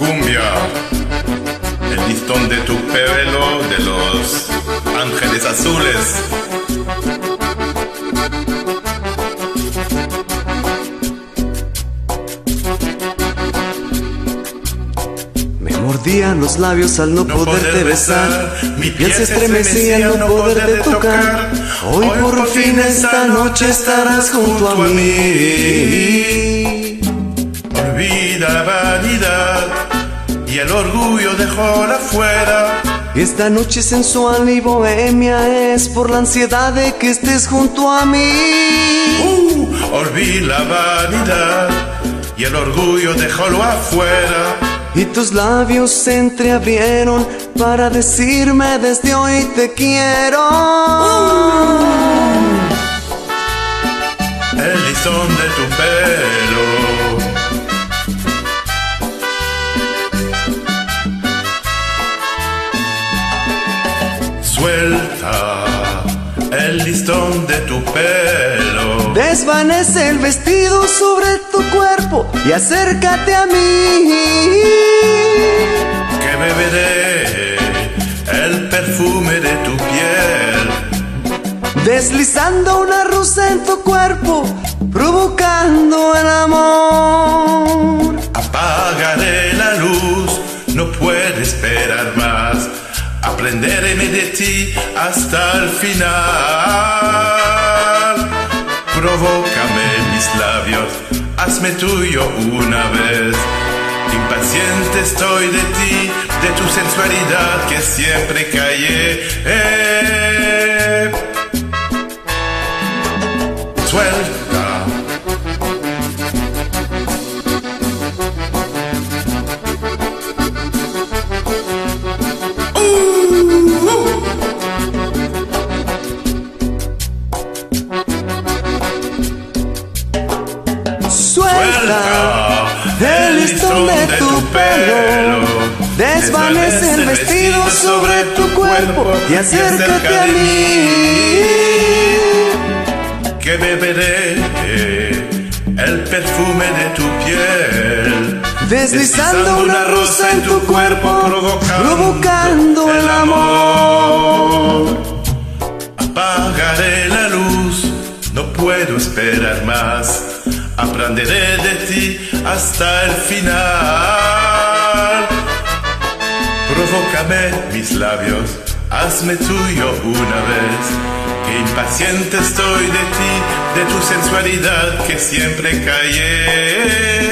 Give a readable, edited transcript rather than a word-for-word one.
cumbia, el listón de tu pelo, de los ángeles azules. Me mordían los labios al no poderte besar, mi piel se estremecía al no poderte tocar. Hoy por fin esta noche estarás junto a mí. Olvida la vanidad y el orgullo déjala fuera. Esta noche sensual y bohemia es por la ansiedad de que estés junto a mí. Olvida la vanidad y el orgullo déjalo afuera. Y tus labios se entreabrieron para decirme desde hoy te quiero. El listón de tu pelo, suelta el listón de tu pelo. Desvanece el vestido sobre tu cuerpo y acércate a mí. Que beberé el perfume de tu piel, deslizando una rosa en tu cuerpo, provocando el amor. Apagaré la luz, no puedo esperar más. Aprenderé de ti hasta el final. Provócame mis labios, hazme tuyo una vez. Impaciente estoy de ti, de tu sensualidad que siempre callé. Suelta. Suelta el listón de tu pelo, desvanece el vestido sobre tu cuerpo y acércate a mí. Que beberé el perfume de tu piel, deslizando una rosa en tu cuerpo, provocando el amor. Apagaré la luz, no puedo esperar más. Aprenderé de ti hasta el final. Provócame mis labios, hazme tuyo una vez. Que impaciente estoy de ti, de tu sensualidad que siempre callé.